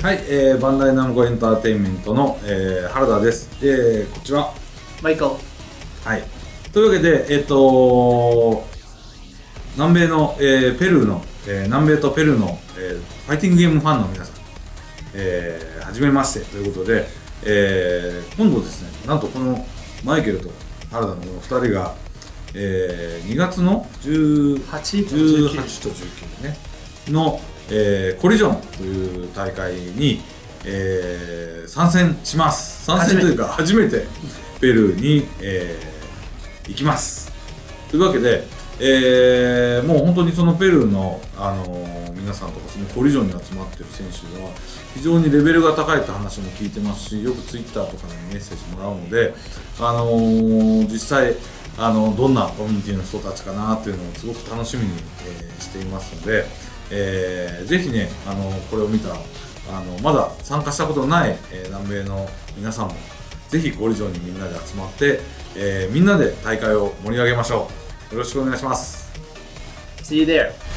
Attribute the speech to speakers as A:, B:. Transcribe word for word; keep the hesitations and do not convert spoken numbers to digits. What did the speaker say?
A: はい、えー、バンダイナムコエンターテインメントの、えー、原田です。えー、こんにちは。
B: マイカル。
A: はい。というわけで、えっ、ー、と南米の、えー、ペルーの、えー、南米とペルーの、えー、ファイティングゲームファンの皆さん、えー、はじめましてということで、えー、今度ですね、なんとこのマイケルと原田のこのふたりが、えー、にがつのじゅうはちとじゅうきゅうねの、えー、コリジョンという大会に、えー、参戦します。参戦というか初めてペルーに、えー、行きます。というわけで、えー、もう本当にそのペルーの、あのー、皆さんとかそのコリジョンに集まってる選手は非常にレベルが高いって話も聞いてますし、よくツイッターとかでメッセージもらうので、あのー、実際あのどんなコミュニティの人たちかなっていうのをすごく楽しみに、えー、していますので、えー、ぜひね、あのこれを見たあのまだ参加したことのない、えー、南米の皆さんもぜひコリジョンにみんなで集まって、えー、みんなで大会を盛り上げましょう。よろしくお願いします。
B: See you there.